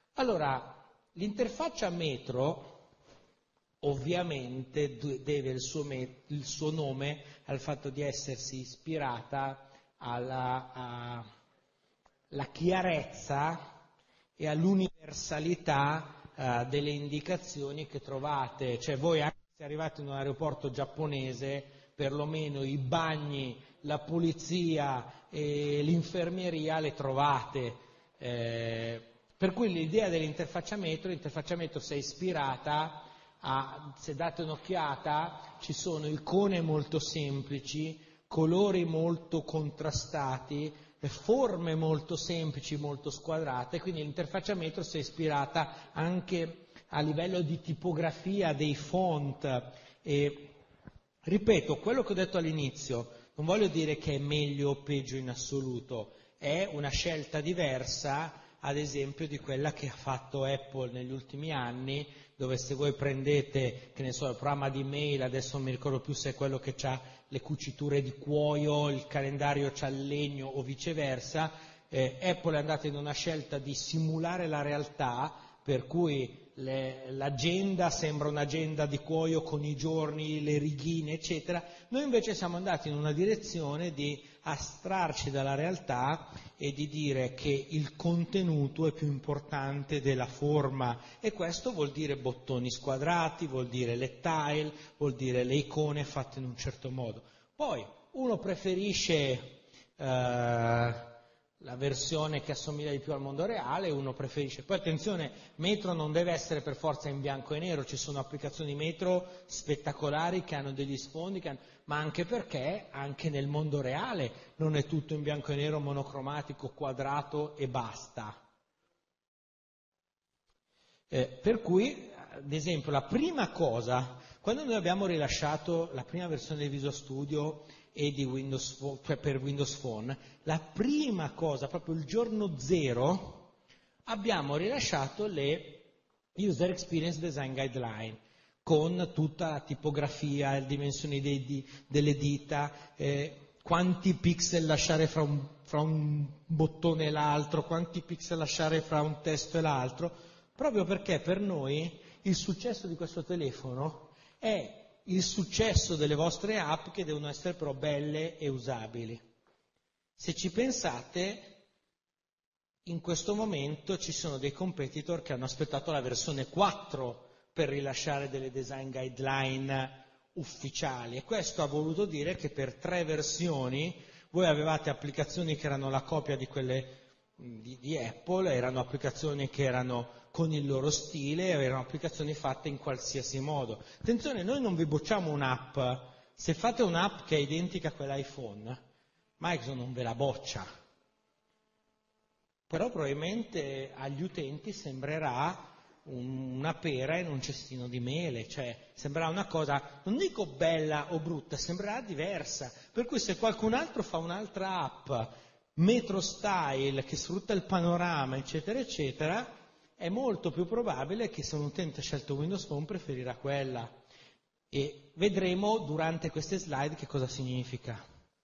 Allora, l'interfaccia Metro ovviamente deve il suo nome al fatto di essersi ispirata alla chiarezza e all'universalità delle indicazioni che trovate. Cioè voi anche se arrivate in un aeroporto giapponese, perlomeno i bagni, la polizia e l'infermieria le trovate. Per cui l'idea l'interfaccia metro si è ispirata se date un'occhiata, ci sono icone molto semplici, colori molto contrastati, forme molto semplici, molto squadrate, quindi l'interfaccia metro si è ispirata anche a livello di tipografia dei font. E ripeto, quello che ho detto all'inizio, non voglio dire che è meglio o peggio in assoluto, è una scelta diversa, ad esempio, di quella che ha fatto Apple negli ultimi anni, dove se voi prendete, che ne so, il programma di mail, adesso non mi ricordo più se è quello che ha le cuciture di cuoio, il calendario c'ha il legno o viceversa, Apple è andata in una scelta di simulare la realtà, per cui l'agenda sembra un'agenda di cuoio con i giorni, le righine, eccetera. Noi invece siamo andati in una direzione di astrarci dalla realtà e di dire che il contenuto è più importante della forma, e questo vuol dire bottoni squadrati, vuol dire le tile, vuol dire le icone fatte in un certo modo. Poi uno preferisce la versione che assomiglia di più al mondo reale, uno preferisce. Poi attenzione, Metro non deve essere per forza in bianco e nero, ci sono applicazioni Metro spettacolari che hanno degli sfondi, ma anche perché anche nel mondo reale non è tutto in bianco e nero, monocromatico, quadrato e basta. Per cui, ad esempio, la prima cosa, quando noi abbiamo rilasciato la prima versione di Visual Studio e di Windows Phone, cioè per Windows Phone, la prima cosa, proprio il giorno zero, abbiamo rilasciato le User Experience Design Guideline con tutta la tipografia, le dimensioni delle dita, quanti pixel lasciare fra un bottone e l'altro, quanti pixel lasciare fra un testo e l'altro, proprio perché per noi il successo di questo telefono è il successo delle vostre app, che devono essere però belle e usabili. Se ci pensate, in questo momento ci sono dei competitor che hanno aspettato la versione 4 per rilasciare delle design guideline ufficiali, e questo ha voluto dire che per 3 versioni voi avevate applicazioni che erano la copia di quelle di Apple, erano applicazioni che erano con il loro stile, erano applicazioni fatte in qualsiasi modo. Attenzione, noi non vi bocciamo un'app, se fate un'app che è identica a quell'iPhone, Microsoft non ve la boccia, però probabilmente agli utenti sembrerà una pera in un cestino di mele, cioè sembrerà una cosa, non dico bella o brutta, sembrerà diversa, per cui se qualcun altro fa un'altra app Metro Style che sfrutta il panorama, eccetera, eccetera, è molto più probabile che se un utente ha scelto Windows Phone preferirà quella, e vedremo durante queste slide che cosa significa.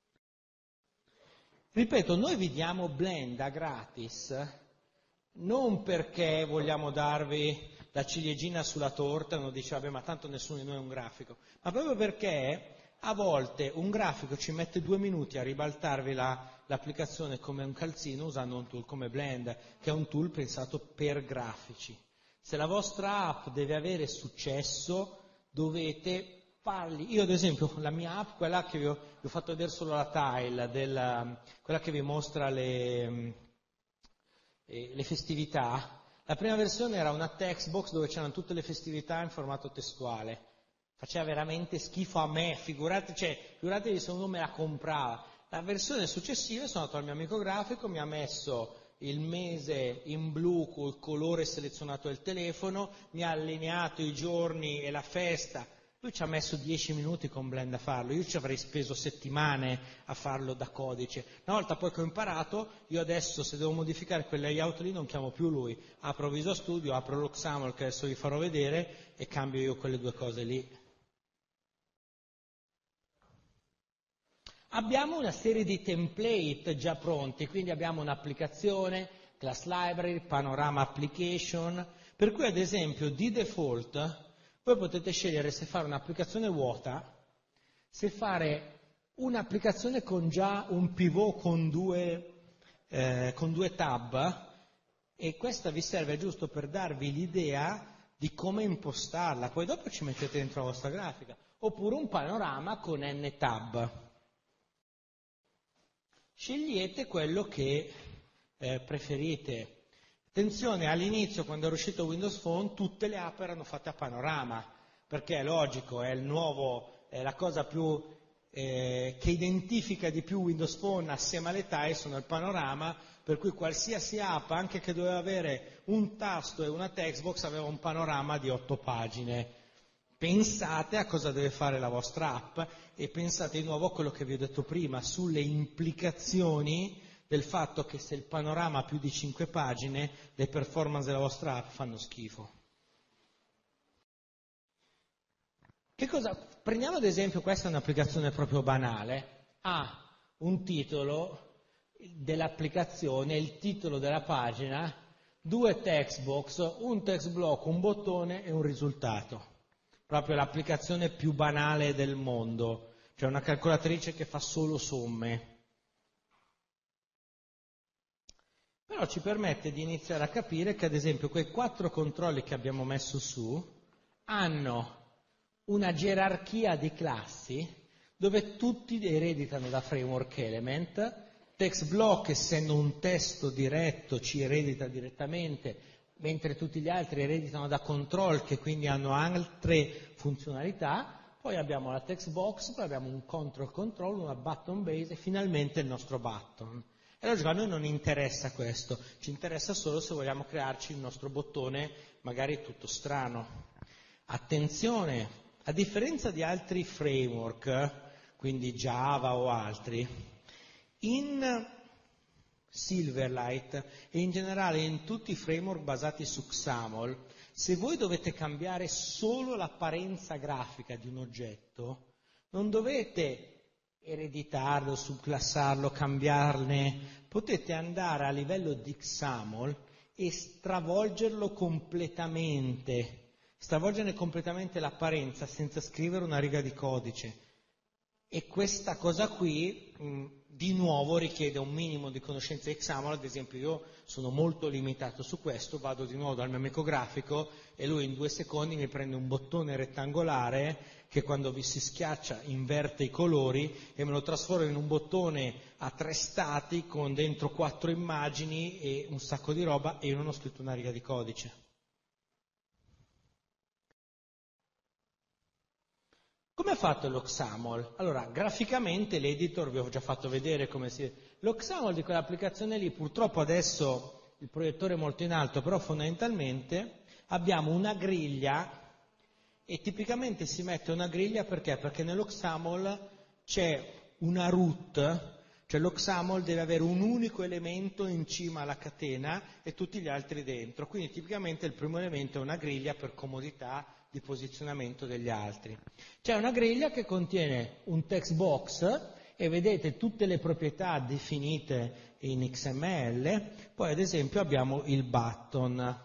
Ripeto, noi vi diamo Blenda gratis non perché vogliamo darvi la ciliegina sulla torta, uno dice vabbè ma tanto nessuno di noi è un grafico, ma proprio perché a volte un grafico ci mette 2 minuti a ribaltarvi l'applicazione come un calzino usando un tool come Blend, che è un tool pensato per grafici. Se la vostra app deve avere successo, dovete farli. Io ad esempio, la mia app, quella che vi ho fatto vedere solo la tile, quella che vi mostra le festività, la prima versione era una text box dove c'erano tutte le festività in formato testuale. Faceva veramente schifo a me, figuratevi se uno me la comprava. La versione successiva sono andato al mio amico grafico, mi ha messo il mese in blu col colore selezionato del telefono, mi ha allineato i giorni e la festa. Lui ci ha messo 10 minuti con Blend a farlo, io ci avrei speso settimane a farlo da codice. Una volta poi che ho imparato, io adesso se devo modificare quel layout lì non chiamo più lui, apro Visual Studio, apro l'Oxaml che adesso vi farò vedere e cambio io quelle 2 cose lì. Abbiamo una serie di template già pronti, quindi abbiamo un'applicazione, class library, panorama application, per cui ad esempio di default voi potete scegliere se fare un'applicazione vuota, se fare un'applicazione con già un pivot con due tab, e questa vi serve giusto per darvi l'idea di come impostarla, poi dopo ci mettete dentro la vostra grafica, oppure un panorama con n tab. Scegliete quello che preferite. Attenzione, all'inizio quando era uscito Windows Phone tutte le app erano fatte a panorama, perché è logico, è la cosa più che identifica di più Windows Phone assieme alle tile sono il panorama, per cui qualsiasi app, anche che doveva avere un tasto e una textbox, aveva un panorama di 8 pagine. Pensate a cosa deve fare la vostra app e pensate di nuovo a quello che vi ho detto prima, sulle implicazioni del fatto che se il panorama ha più di 5 pagine, le performance della vostra app fanno schifo. Prendiamo ad esempio, questa è un'applicazione proprio banale, ha un titolo dell'applicazione, il titolo della pagina, 2 text box, un text block, un bottone e un risultato. Proprio l'applicazione più banale del mondo, cioè una calcolatrice che fa solo somme. Però ci permette di iniziare a capire che ad esempio quei 4 controlli che abbiamo messo su hanno una gerarchia di classi dove tutti ereditano da framework element, text block essendo un testo diretto ci eredita direttamente, mentre tutti gli altri ereditano da control che quindi hanno altre funzionalità, poi abbiamo la text box, poi abbiamo un control, una button base e finalmente il nostro button. E logico, a noi non interessa questo, ci interessa solo se vogliamo crearci il nostro bottone magari tutto strano. Attenzione, a differenza di altri framework, quindi Java o altri, in Silverlight e in generale in tutti i framework basati su XAML, se voi dovete cambiare solo l'apparenza grafica di un oggetto, non dovete ereditarlo, subclassarlo, cambiarne, potete andare a livello di XAML e stravolgerne completamente l'apparenza senza scrivere una riga di codice. E questa cosa qui di nuovo richiede un minimo di conoscenza di XAML. Ad esempio io sono molto limitato su questo, vado di nuovo dal mio amico grafico e lui in 2 secondi mi prende un bottone rettangolare che quando vi si schiaccia inverte i colori e me lo trasforma in un bottone a 3 stati con dentro 4 immagini e un sacco di roba e io non ho scritto una riga di codice. Come è fatto lo XAML? Allora, graficamente l'editor vi ho già fatto vedere come si... Lo XAML di quell'applicazione lì, purtroppo adesso il proiettore è molto in alto, però fondamentalmente abbiamo una griglia e tipicamente si mette una griglia perché? Perché nello XAML c'è una root, cioè lo XAML deve avere un unico elemento in cima alla catena e tutti gli altri dentro, quindi tipicamente il primo elemento è una griglia per comodità di posizionamento degli altri. C'è una griglia che contiene un text box e vedete tutte le proprietà definite in XML, poi ad esempio abbiamo il button.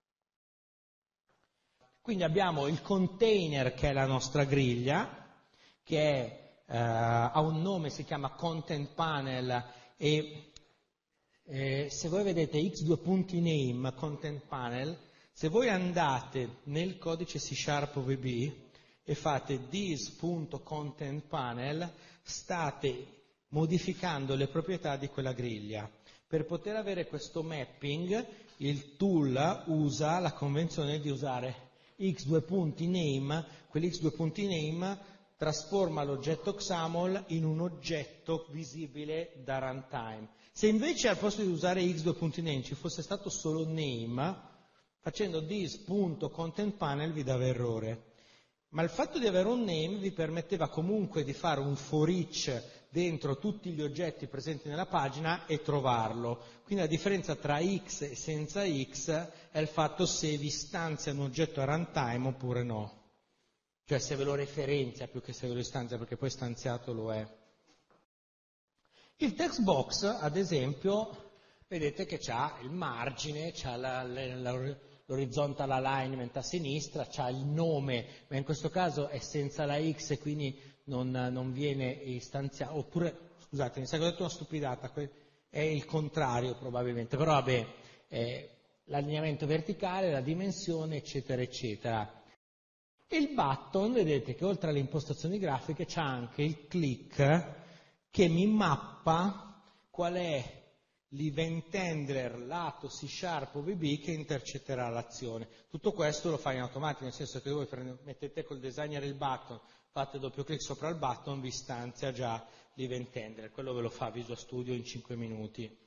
Quindi abbiamo il container che è la nostra griglia, che ha un nome, si chiama content panel e se voi vedete x2.name content panel, se voi andate nel codice C# VB e fate this.contentPanel, state modificando le proprietà di quella griglia. Per poter avere questo mapping, il tool usa la convenzione di usare x2.name, quell'x2.name trasforma l'oggetto XAML in un oggetto visibile da runtime. Se invece al posto di usare x2.name ci fosse stato solo name, facendo this.contentPanel vi dava errore. Ma il fatto di avere un name vi permetteva comunque di fare un for each dentro tutti gli oggetti presenti nella pagina e trovarlo. Quindi la differenza tra x e senza x è il fatto se vi stanzia un oggetto a runtime oppure no. Cioè se ve lo referenzia più che se ve lo stanzia, perché poi stanziato lo è. Il text box, ad esempio, vedete che c'ha il margine, c'ha l'horizontal alignment a sinistra, c'ha il nome, ma in questo caso è senza la X e quindi non viene istanziato, oppure, scusate, mi sa che ho detto una stupidata, è il contrario probabilmente, però vabbè, l'allineamento verticale, la dimensione, eccetera, eccetera. E il button, vedete che oltre alle impostazioni grafiche c'ha anche il click che mi mappa qual è l'event handler lato C# o VB che intercetterà l'azione. Tutto questo lo fa in automatico, nel senso che voi mettete col designer il button, fate doppio clic sopra il button, vi stanzia già l'event handler, quello ve lo fa Visual Studio in 5 minuti.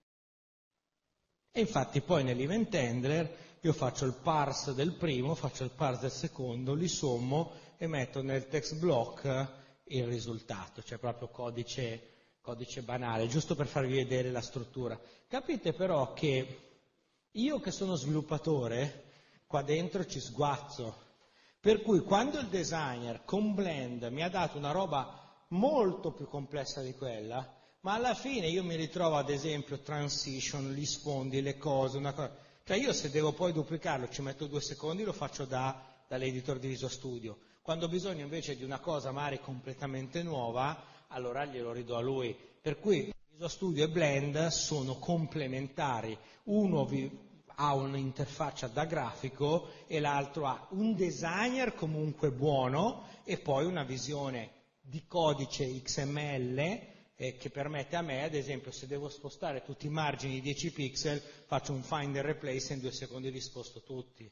E infatti poi nell'event handler io faccio il parse del primo, faccio il parse del secondo, li sommo e metto nel text block il risultato, cioè proprio codice banale, giusto per farvi vedere la struttura. Capite però che io che sono sviluppatore, qua dentro ci sguazzo, per cui quando il designer con Blend mi ha dato una roba molto più complessa di quella, ma alla fine io mi ritrovo ad esempio transition, gli sfondi, le cose, una cosa. Cioè io se devo poi duplicarlo ci metto 2 secondi, lo faccio dall'editor di Visual Studio. Quando ho bisogno invece di una cosa magari completamente nuova, allora glielo ridò a lui. Per cui Visual Studio e Blend sono complementari. Uno ha un'interfaccia da grafico e l'altro ha un designer comunque buono e poi una visione di codice XML che permette a me, ad esempio, se devo spostare tutti i margini di 10 pixel, faccio un find and replace e in 2 secondi li sposto tutti.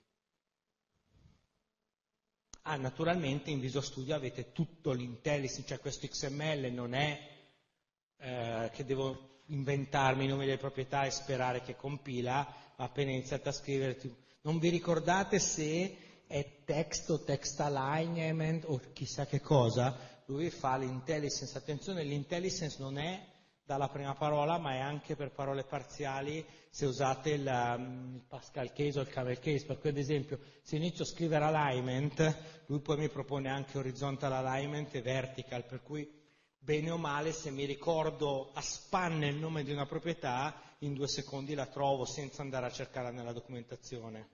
Naturalmente in Visual Studio avete tutto l'IntelliSense, cioè questo XML non è che devo inventarmi i nomi delle proprietà e sperare che compila, ma appena iniziate a scrivere, non vi ricordate se è text o text alignment o chissà che cosa, lui fa l'IntelliSense. Attenzione, l'IntelliSense non è dalla prima parola, ma è anche per parole parziali se usate il Pascal case o il camel case, per cui ad esempio se inizio a scrivere alignment, lui poi mi propone anche horizontal alignment e vertical, per cui bene o male se mi ricordo a spanne il nome di una proprietà, in 2 secondi la trovo senza andare a cercarla nella documentazione.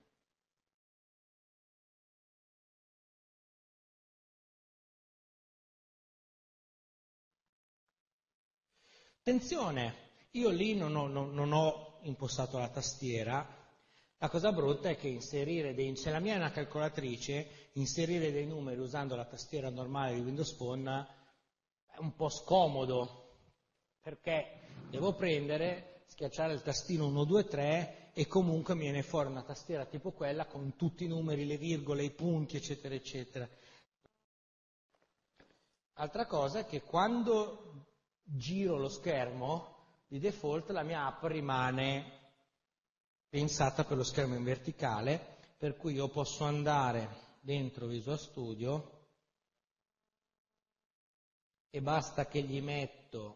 Attenzione, io lì non ho impostato la tastiera, la cosa brutta è che se la mia è una calcolatrice, inserire dei numeri usando la tastiera normale di Windows Phone è un po' scomodo, perché devo prendere, schiacciare il tastino 1, 2, 3 e comunque mi viene fuori una tastiera tipo quella con tutti i numeri, le virgole, i punti, eccetera, eccetera. Altra cosa è che quando giro lo schermo, di default la mia app rimane pensata per lo schermo in verticale, per cui io posso andare dentro Visual Studio e basta che gli metto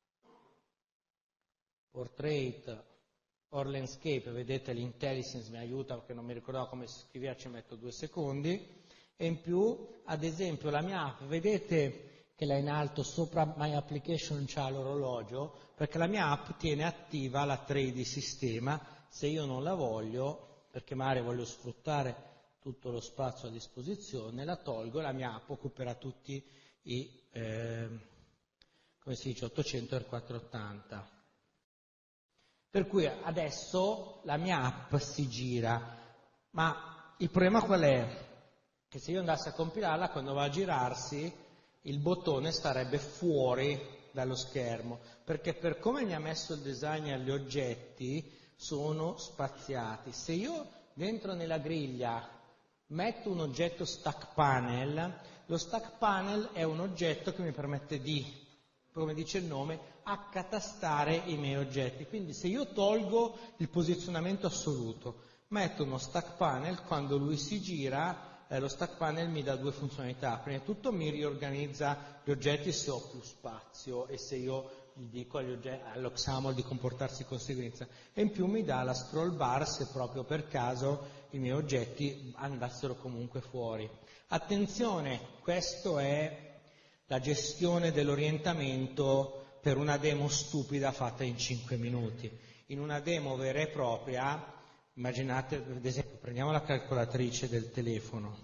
Portrait or Landscape, vedete l'IntelliSense mi aiuta perché non mi ricordavo come si scriveva, ci metto 2 secondi, e in più, ad esempio, la mia app, vedete che là in alto sopra My Application c'ha l'orologio, perché la mia app tiene attiva la tray di sistema, se io non la voglio, perché magari voglio sfruttare tutto lo spazio a disposizione, la tolgo e la mia app occuperà tutti i, come si dice, 800 e 480. Per cui adesso la mia app si gira, ma il problema qual è? Che se io andassi a compilarla, quando va a girarsi, il bottone starebbe fuori dallo schermo, perché per come mi ha messo il designer gli oggetti sono spaziati. Se io dentro nella griglia metto un oggetto stack panel, lo stack panel è un oggetto che mi permette di, come dice il nome, accatastare i miei oggetti. Quindi se io tolgo il posizionamento assoluto, metto uno stack panel, quando lui si gira, lo stack panel mi dà 2 funzionalità. Prima di tutto mi riorganizza gli oggetti se ho più spazio e se io gli dico all'Oxaml di comportarsi di conseguenza, e in più mi dà la scroll bar se proprio per caso i miei oggetti andassero comunque fuori. Attenzione, questo è la gestione dell'orientamento per una demo stupida fatta in 5 minuti. In una demo vera e propria, immaginate, ad esempio, prendiamo la calcolatrice del telefono.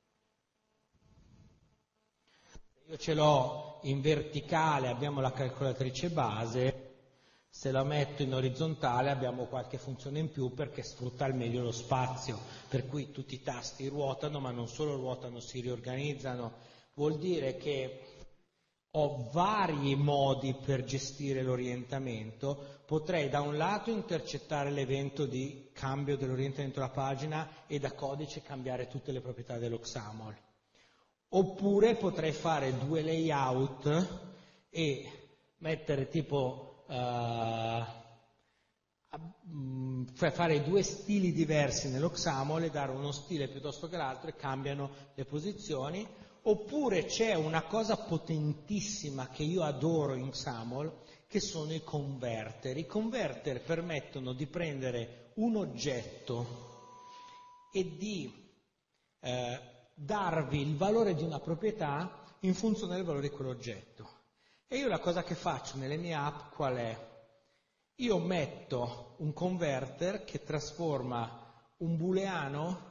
Io ce l'ho in verticale, abbiamo la calcolatrice base, se la metto in orizzontale abbiamo qualche funzione in più perché sfrutta al meglio lo spazio, per cui tutti i tasti ruotano, ma non solo ruotano, si riorganizzano. Vuol dire che ho vari modi per gestire l'orientamento. Potrei da un lato intercettare l'evento di cambio dell'orientamento della pagina e da codice cambiare tutte le proprietà dello XAML. Oppure potrei fare due layout e mettere tipo fare due stili diversi nello XAML e dare uno stile piuttosto che l'altro e cambiano le posizioni. Oppure c'è una cosa potentissima che io adoro in XAML, che sono i converter. I converter permettono di prendere un oggetto e di darvi il valore di una proprietà in funzione del valore di quell'oggetto. E io la cosa che faccio nelle mie app qual è? Io metto un converter che trasforma un booleano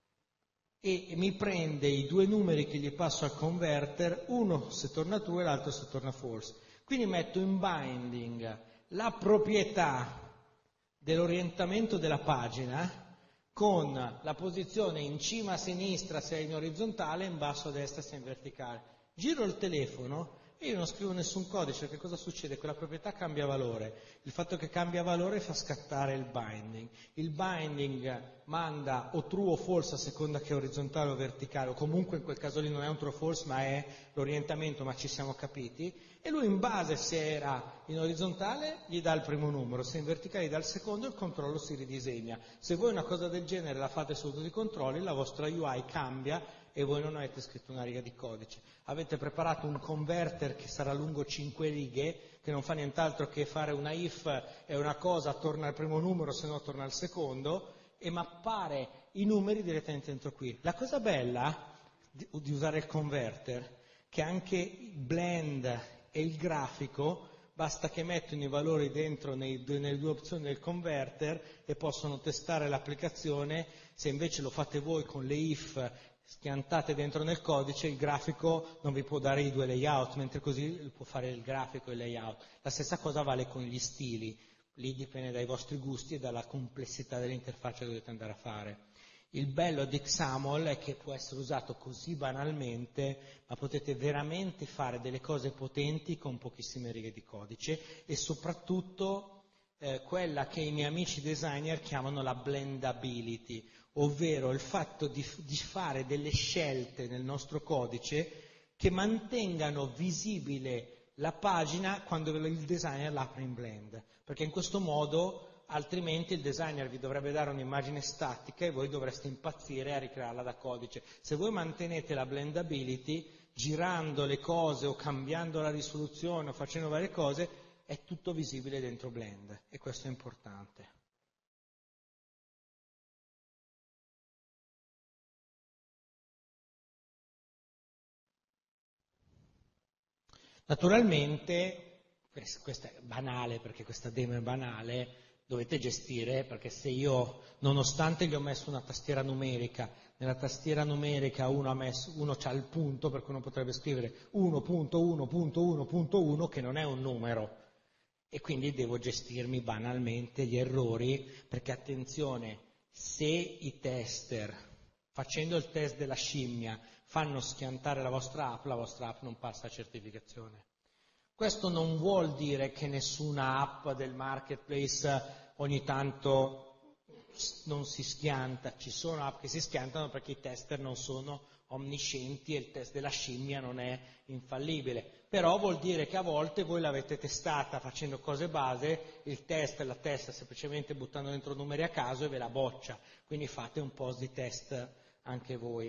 e mi prende i due numeri che gli passo al converter, uno se torna true e l'altro se torna false. Quindi metto in binding la proprietà dell'orientamento della pagina con la posizione in cima a sinistra se è in orizzontale e in basso a destra se è in verticale. Giro il telefono e io non scrivo nessun codice, che cosa succede? Quella proprietà cambia valore. Il fatto che cambia valore fa scattare il binding. Il binding manda o true o false a seconda che è orizzontale o verticale, o comunque in quel caso lì non è un true o false ma è l'orientamento, ma ci siamo capiti, e lui in base se era in orizzontale gli dà il primo numero, se in verticale gli dà il secondo, il controllo si ridisegna. Se voi una cosa del genere la fate su tutti i controlli, la vostra UI cambia e voi non avete scritto una riga di codice. Avete preparato un converter che sarà lungo 5 righe, che non fa nient'altro che fare una if e una cosa, torna al primo numero, se no torna al secondo, e mappare i numeri direttamente dentro qui. La cosa bella di usare il converter, che anche il blend e il grafico, basta che mettono i valori dentro nelle due opzioni del converter e possono testare l'applicazione. Se invece lo fate voi con le if schiantate dentro nel codice, il grafico non vi può dare i due layout, mentre così può fare il grafico e il layout. La stessa cosa vale con gli stili, lì dipende dai vostri gusti e dalla complessità dell'interfaccia che dovete andare a fare. Il bello di XAML è che può essere usato così banalmente, ma potete veramente fare delle cose potenti con pochissime righe di codice e soprattutto quella che i miei amici designer chiamano la blendability, ovvero il fatto di fare delle scelte nel nostro codice che mantengano visibile la pagina quando il designer l'apre in blend, perché in questo modo altrimenti il designer vi dovrebbe dare un'immagine statica e voi dovreste impazzire a ricrearla da codice. Se voi mantenete la blendability, girando le cose o cambiando la risoluzione o facendo varie cose, è tutto visibile dentro Blend e questo è importante. Naturalmente, questo è banale perché questa demo è banale, dovete gestire, perché se io, nonostante gli ho messo una tastiera numerica, nella tastiera numerica uno c'ha il punto, per cui uno potrebbe scrivere 1.1.1.1 che non è un numero, e quindi devo gestirmi banalmente gli errori, perché attenzione, se i tester, facendo il test della scimmia, fanno schiantare la vostra app non passa a certificazione. Questo non vuol dire che nessuna app del marketplace ogni tanto non si schianta, ci sono app che si schiantano perché i tester non sono onniscienti e il test della scimmia non è infallibile, però vuol dire che a volte voi l'avete testata facendo cose base, il test la testa semplicemente buttando dentro numeri a caso e ve la boccia, quindi fate un po' di test anche voi.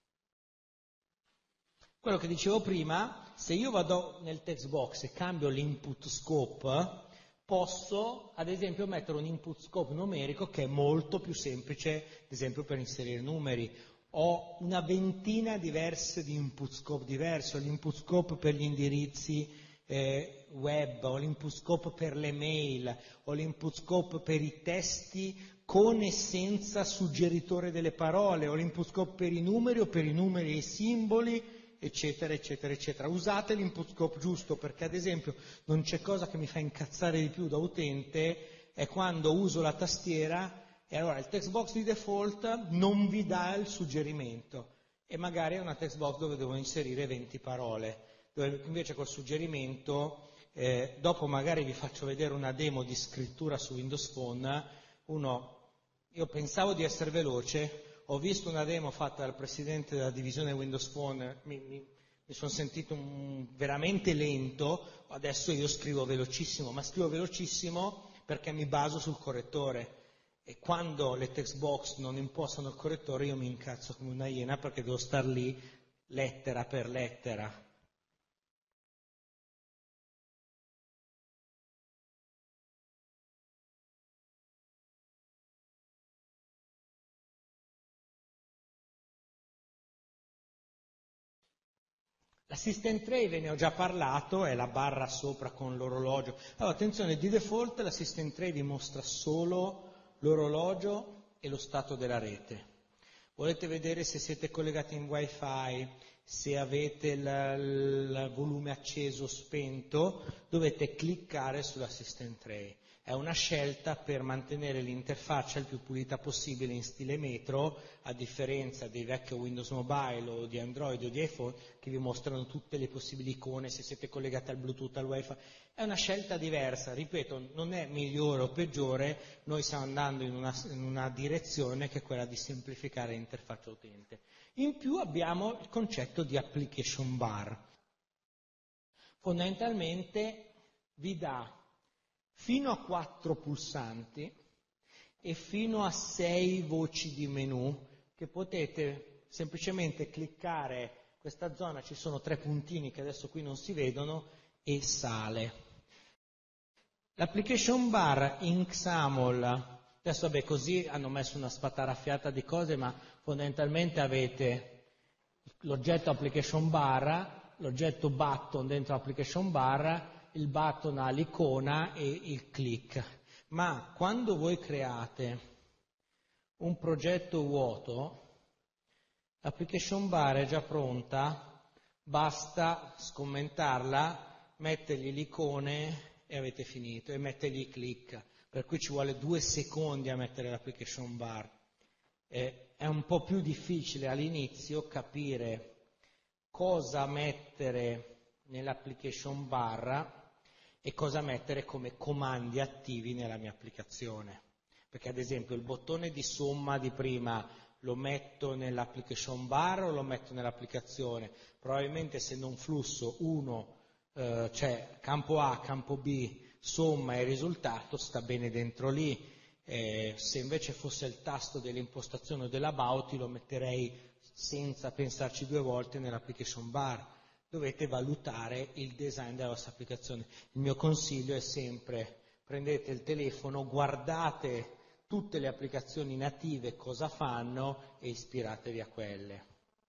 Quello che dicevo prima, se io vado nel text box e cambio l'input scope, posso ad esempio mettere un input scope numerico che è molto più semplice, ad esempio per inserire numeri. Ho una ventina diverse di input scope diversi, ho l'input scope per gli indirizzi web, o l'input scope per le mail, o l'input scope per i testi con e senza suggeritore delle parole, o l'input scope per i numeri o per i numeri e i simboli, eccetera, eccetera, eccetera. Usate l'input scope giusto, perché ad esempio non c'è cosa che mi fa incazzare di più da utente, è quando uso la tastiera e allora il text box di default non vi dà il suggerimento e magari è una text box dove devo inserire 20 parole, dove invece col suggerimento, dopo magari vi faccio vedere una demo di scrittura su Windows Phone. Io pensavo di essere veloce, ho visto una demo fatta dal presidente della divisione Windows Phone, mi sono sentito veramente lento, adesso io scrivo velocissimo, ma scrivo velocissimo perché mi baso sul correttore. E quando le text box non impostano il correttore io mi incazzo come una iena perché devo star lì lettera per lettera. L'assistant tray ve ne ho già parlato, è la barra sopra con l'orologio. Allora attenzione, di default l'assistant tray vi mostra solo l'orologio e lo stato della rete. Volete vedere se siete collegati in wifi, se avete il volume acceso o spento, dovete cliccare sull'assistant tray. È una scelta per mantenere l'interfaccia il più pulita possibile in stile metro, a differenza dei vecchi Windows Mobile o di Android o di iPhone che vi mostrano tutte le possibili icone se siete collegati al Bluetooth, al Wi-Fi. È una scelta diversa, ripeto, non è migliore o peggiore, noi stiamo andando in una direzione che è quella di semplificare l'interfaccia utente. In più abbiamo il concetto di application bar. Fondamentalmente vi dà fino a 4 pulsanti e fino a 6 voci di menu che potete semplicemente cliccare. Questa zona ci sono 3 puntini che adesso qui non si vedono e sale. L'application bar in XAML, adesso vabbè così hanno messo una spataraffiata di cose, ma fondamentalmente avete l'oggetto application bar, l'oggetto button dentro application bar, il button ha l'icona e il click. Ma quando voi create un progetto vuoto, l'application bar è già pronta, basta scommentarla, mettergli l'icone e avete finito, e mettergli i click. Per cui ci vuole 2 secondi a mettere l'application bar. È un po' più difficile all'inizio capire cosa mettere nell'application bar e cosa mettere come comandi attivi nella mia applicazione. Perché ad esempio il bottone di somma di prima lo metto nell'application bar o lo metto nell'applicazione? Probabilmente se non flusso 1, cioè campo A, campo B, somma e risultato, sta bene dentro lì. Se invece fosse il tasto dell'impostazione o dell'about lo metterei senza pensarci 2 volte nell'application bar. Dovete valutare il design della vostra applicazione. Il mio consiglio è sempre: prendete il telefono, guardate tutte le applicazioni native cosa fanno e ispiratevi a quelle.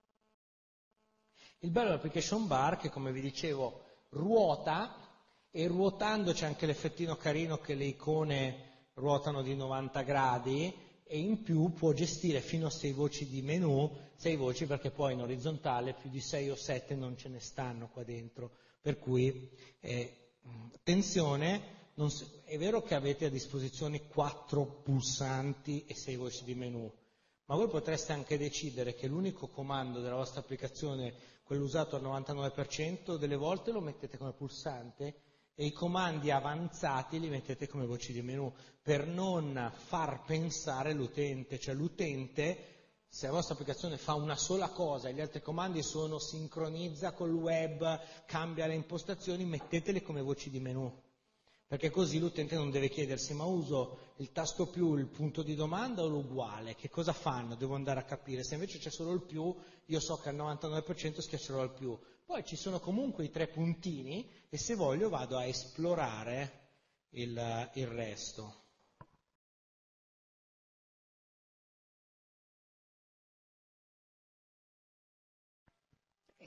Il bello dell'application bar, che come vi dicevo ruota, e ruotando c'è anche l'effettino carino che le icone ruotano di 90 gradi, e in più può gestire fino a 6 voci di menu, 6 voci perché poi in orizzontale più di 6 o 7 non ce ne stanno qua dentro, per cui attenzione, è vero che avete a disposizione 4 pulsanti e 6 voci di menu, ma voi potreste anche decidere che l'unico comando della vostra applicazione, quello usato al 99% delle volte, lo mettete come pulsante e i comandi avanzati li mettete come voci di menu, per non far pensare l'utente. Cioè l'utente, se la vostra applicazione fa una sola cosa e gli altri comandi sono sincronizza col web, cambia le impostazioni, mettetele come voci di menu, perché così l'utente non deve chiedersi: ma uso il tasto più, il punto di domanda o l'uguale? Che cosa fanno? Devo andare a capire. Se invece c'è solo il più, io so che al 99% schiaccerò il più. Poi ci sono comunque i 3 puntini e se voglio vado a esplorare il resto.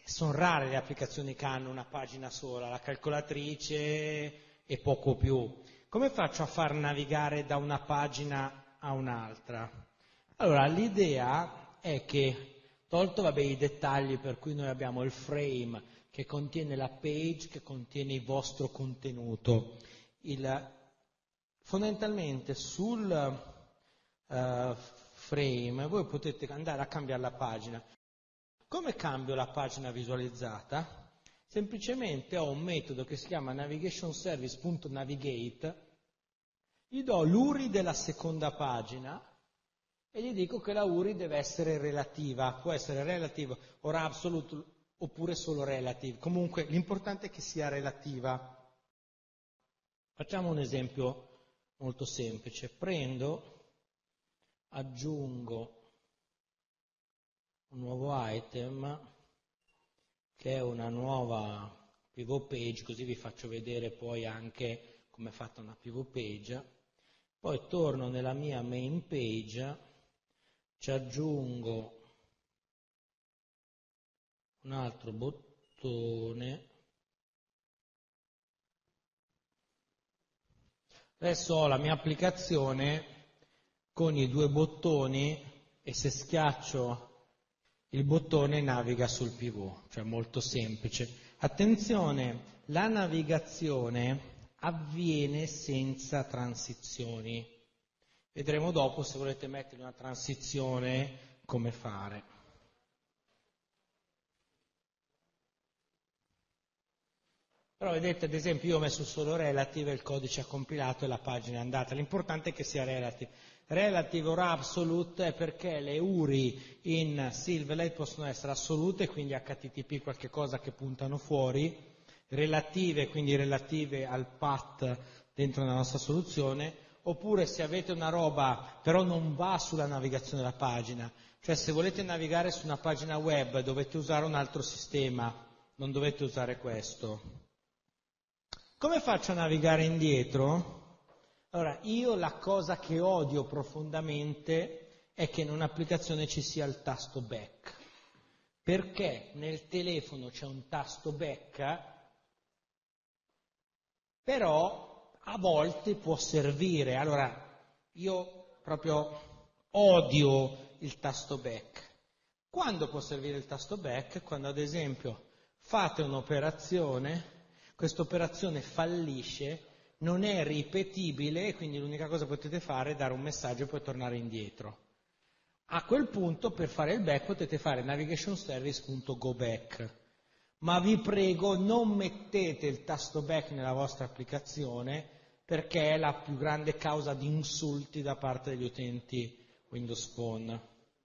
Sono rare le applicazioni che hanno una pagina sola, la calcolatrice e poco più. Come faccio a far navigare da una pagina a un'altra? Allora, l'idea è che, tolto i dettagli per cui noi abbiamo il frame che contiene la page, che contiene il vostro contenuto, fondamentalmente sul frame voi potete andare a cambiare la pagina. Come cambio la pagina visualizzata? Semplicemente ho un metodo che si chiama navigationservice.navigate, gli do l'URI della seconda pagina e gli dico che la URI deve essere relativa, può essere relative or absolute oppure solo relative, comunque l'importante è che sia relativa. Facciamo un esempio molto semplice, aggiungo un nuovo item che è una nuova pivot page, così vi faccio vedere poi anche come è fatta una pivot page, poi torno nella mia main page, ci aggiungo un altro bottone, adesso ho la mia applicazione con i due bottoni e se schiaccio il bottone naviga sul pivot, cioè molto semplice. Attenzione, la navigazione avviene senza transizioni. Vedremo dopo, se volete mettere una transizione, come fare. Però vedete, ad esempio, io ho messo solo relative, il codice ha compilato e la pagina è andata. L'importante è che sia relative. Relative or absolute è perché le URI in Silverlight possono essere assolute, quindi HTTP qualche cosa che puntano fuori, relative, quindi relative al path dentro la nostra soluzione, oppure se avete una roba però non va sulla navigazione della pagina, cioè se volete navigare su una pagina web dovete usare un altro sistema, non dovete usare questo. Come faccio a navigare indietro? Allora, io la cosa che odio profondamente è che in un'applicazione ci sia il tasto back, perché nel telefono c'è un tasto back, però a volte può servire. Allora, io proprio odio il tasto back. Quando può servire il tasto back? Quando ad esempio fate un'operazione, questa operazione fallisce, non è ripetibile e quindi l'unica cosa che potete fare è dare un messaggio e poi tornare indietro. A quel punto per fare il back potete fare navigationservice.goback, ma vi prego non mettete il tasto back nella vostra applicazione perché è la più grande causa di insulti da parte degli utenti Windows Phone.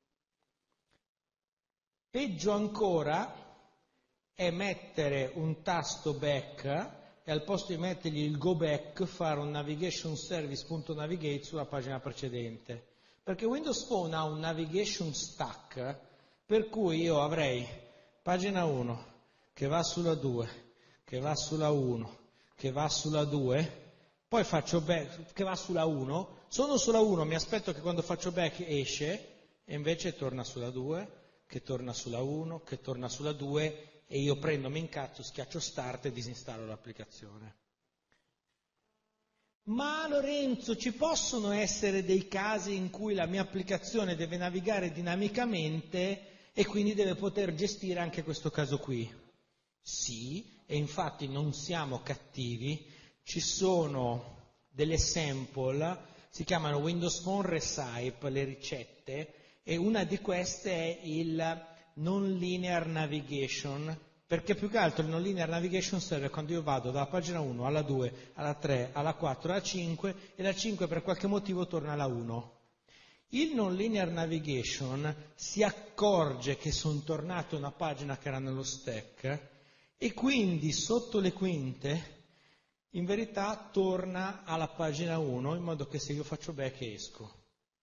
Peggio ancora è mettere un tasto back e al posto di mettergli il go back fare un navigationservice.navigate sulla pagina precedente, perché Windows Phone ha un navigation stack per cui io avrei pagina 1 che va sulla 2, che va sulla 1, che va sulla 2, poi faccio back che va sulla 1, sono sulla 1, mi aspetto che quando faccio back esce e invece torna sulla 2, che torna sulla 1, che torna sulla 2 e io prendo, mi incazzo, schiaccio start e disinstallo l'applicazione. Ma Lorenzo, ci possono essere dei casi in cui la mia applicazione deve navigare dinamicamente e quindi deve poter gestire anche questo caso qui? Sì, e infatti non siamo cattivi, ci sono delle sample, si chiamano Windows Phone Recipe, le ricette, e una di queste è il non linear navigation, perché più che altro il non linear navigation serve quando io vado dalla pagina 1 alla 2, alla 3, alla 4, alla 5 e la 5 per qualche motivo torna alla 1. Il non linear navigation si accorge che sono tornato a una pagina che era nello stack e quindi sotto le quinte in verità torna alla pagina 1 in modo che se io faccio back esco.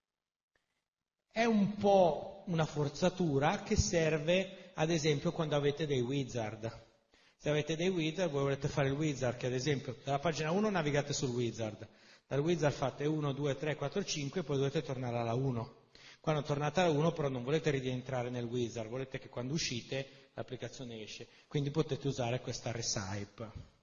È un po' una forzatura che serve ad esempio quando avete dei wizard. Se avete dei wizard, voi volete fare il wizard che ad esempio dalla pagina 1 navigate sul wizard, dal wizard fate 1, 2, 3, 4, 5 e poi dovete tornare alla 1. Quando tornate a 1 però non volete rientrare nel wizard, volete che quando uscite l'applicazione esce, quindi potete usare questa recipe.